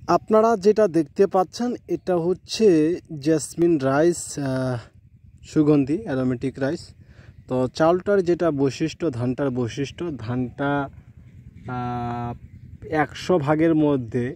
আপনারা যেটা দেখতে পাচ্ছেন এটা হচ্ছে জেসমিন রাইস, সুগন্ধি অ্যারোমেটিক রাইস। তো চালটার যেটা বৈশিষ্ট্য, ধানটার বৈশিষ্ট্য, ধানটা 100 ভাগের মধ্যে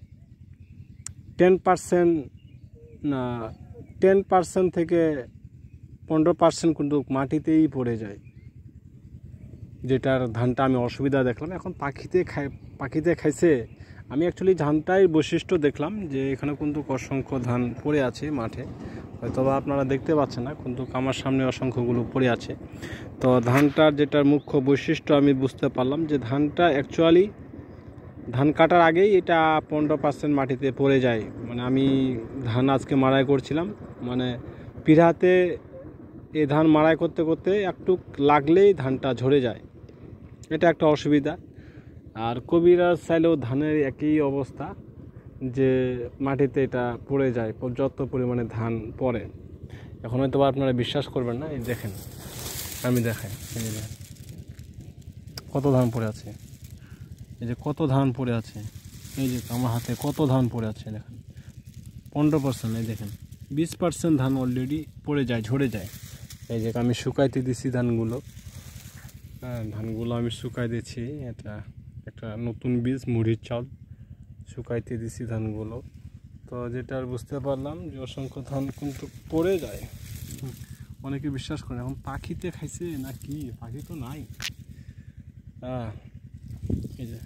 10% না 10% থেকে 15% কিন্তু মাটিতেই পড়ে যায়, যেটার ধানটা আমি অসুবিধা দেখলাম। এখন পাখিতে খাইছে। আমি অ্যাকচুয়ালি ধানটাই বৈশিষ্ট্য দেখলাম যে এখানে কিন্তু অসংখ্য ধান পড়ে আছে মাঠে, হয়তো বা আপনারা দেখতে পাচ্ছেন না, কিন্তু আমার সামনে অসংখ্যগুলো পড়ে আছে। তো ধানটার যেটার মুখ্য বৈশিষ্ট্য আমি বুঝতে পারলাম যে ধানটা অ্যাকচুয়ালি ধান কাটার আগেই এটা 15% মাটিতে পড়ে যায়। মানে আমি ধান আজকে মাড়াই করছিলাম, মানে পিঢ়াতে এই ধান মাড়াই করতে করতে একটু লাগলেই ধানটা ঝরে যায়, এটা একটা অসুবিধা। আর কবিরাজ চাইলেও ধানের একই অবস্থা, যে মাটিতে এটা পড়ে যায়, পর্যাপ্ত পরিমাণে ধান পড়ে। এখন হয়তো আপনারা বিশ্বাস করবেন না, এই দেখেন, আমি দেখাই, এই যে কত ধান পড়ে আছে, এই যে কত ধান পড়ে আছে, এই যে আমার হাতে কত ধান পড়ে আছে দেখেন, 15%, এই দেখেন 20% ধান অলরেডি পড়ে যায়, ঝরে যায়। এই যে আমি শুকাইতে দিছি ধানগুলো, হ্যাঁ ধানগুলো আমি শুকাই দিচ্ছি। এটা একটা নতুন বীজ, মুড়ির চাল, শুকাইতে দিছি ধানগুলো। তো যেটা বুঝতে পারলাম যে অসংখ্য ধান কিন্তু পড়ে যায়। অনেকে বিশ্বাস করে এখন পাখিতে খাইছে না কি, পাখি তো নাই। হ্যাঁ এই যে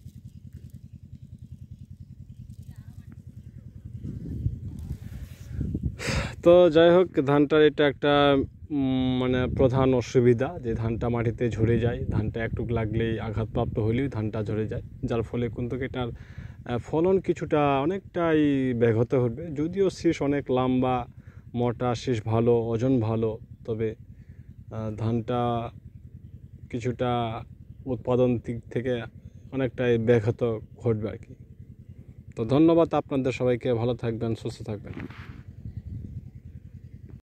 তো যাই হোক, ধানটার এটা একটা মানে প্রধান অসুবিধা, যে ধানটা মাটিতে ঝরে যায়, ধানটা একটু লাগলেই আঘাতপ্রাপ্ত হলেই ধানটা ঝরে যায়, যার ফলে কিন্তু এটার ফলন কিছুটা অনেকটাই ব্যাহত হবে। যদিও শীষ অনেক লম্বা মোটা, শীষ ভালো, ওজন ভালো, তবে ধানটা কিছুটা উৎপাদন দিক থেকে অনেকটাই ব্যাহত ঘটবে আর কি। তো ধন্যবাদ আপনাদের সবাইকে, ভালো থাকবেন, সুস্থ থাকবেন।